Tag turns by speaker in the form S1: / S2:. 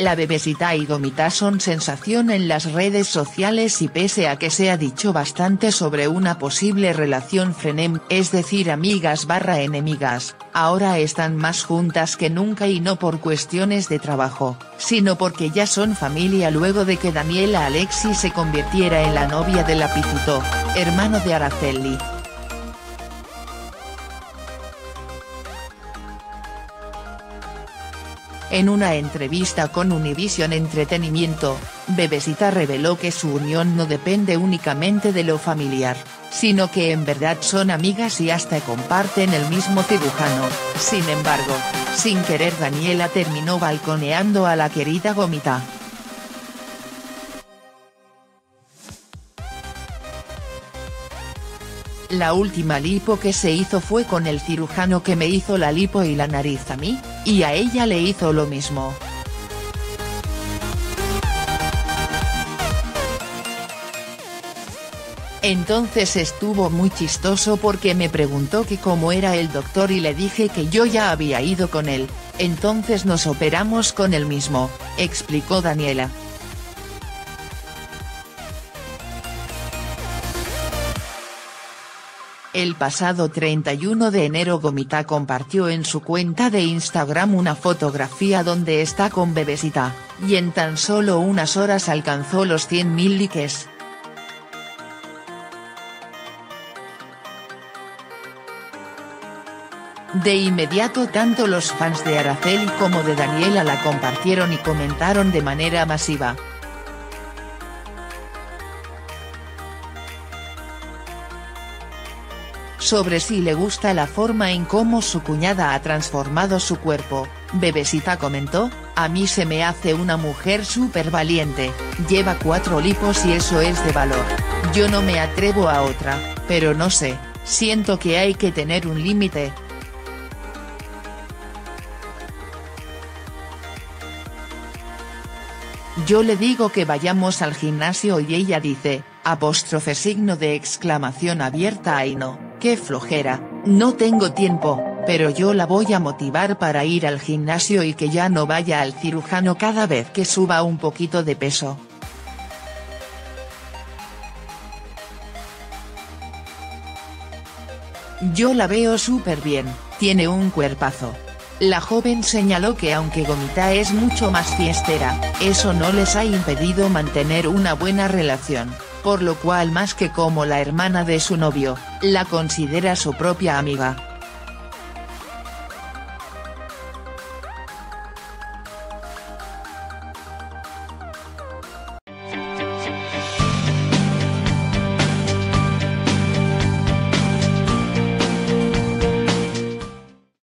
S1: La bebesita y Gomita son sensación en las redes sociales y pese a que se ha dicho bastante sobre una posible relación frenem, es decir amigas/enemigas, ahora están más juntas que nunca y no por cuestiones de trabajo, sino porque ya son familia luego de que Daniela Alexis se convirtiera en la novia de Lapizito, hermano de Araceli. En una entrevista con Univision Entretenimiento, Bebesita reveló que su unión no depende únicamente de lo familiar, sino que en verdad son amigas y hasta comparten el mismo cirujano. Sin embargo, sin querer Daniela terminó balconeando a la querida Gomita. La última lipo que se hizo fue con el cirujano que me hizo la lipo y la nariz a mí, y a ella le hizo lo mismo. Entonces estuvo muy chistoso porque me preguntó que cómo era el doctor y le dije que yo ya había ido con él, entonces nos operamos con el mismo, explicó Daniela. El pasado 31 de enero Gomita compartió en su cuenta de Instagram una fotografía donde está con Bebesita, y en tan solo unas horas alcanzó los 100.000 likes. De inmediato tanto los fans de Araceli como de Daniela la compartieron y comentaron de manera masiva. Sobre si le gusta la forma en cómo su cuñada ha transformado su cuerpo, Bebesita comentó: "A mí se me hace una mujer súper valiente, lleva 4 lipos y eso es de valor, yo no me atrevo a otra, pero no sé, siento que hay que tener un límite". Yo le digo que vayamos al gimnasio y ella dice, !! Ay no, qué flojera, no tengo tiempo, pero yo la voy a motivar para ir al gimnasio y que ya no vaya al cirujano cada vez que suba un poquito de peso. Yo la veo súper bien, tiene un cuerpazo. La joven señaló que aunque Gomita es mucho más fiestera, eso no les ha impedido mantener una buena relación, por lo cual más que como la hermana de su novio, la considera su propia amiga.